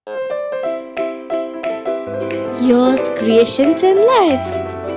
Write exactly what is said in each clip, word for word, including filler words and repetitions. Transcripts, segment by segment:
Yours, creations and life.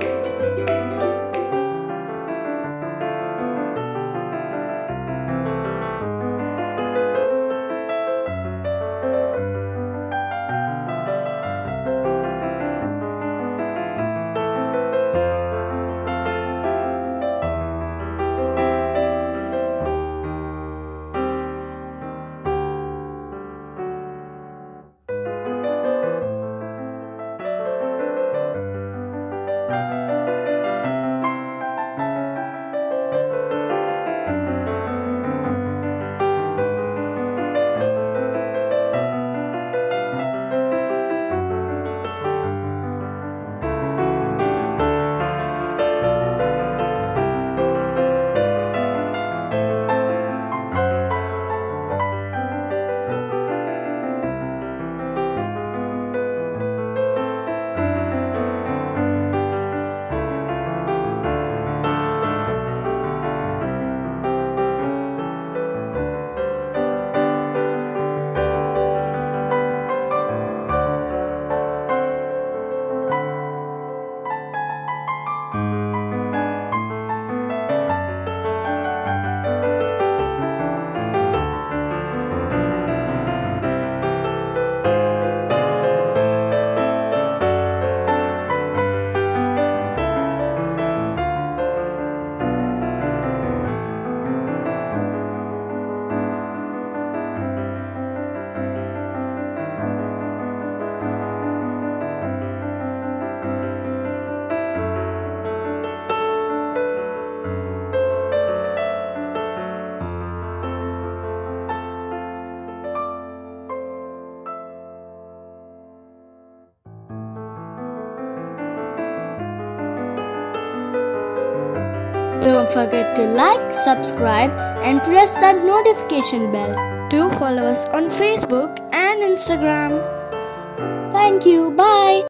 Don't forget to like, subscribe and press that notification bell. Do follow us on Facebook and Instagram. Thank you. Bye.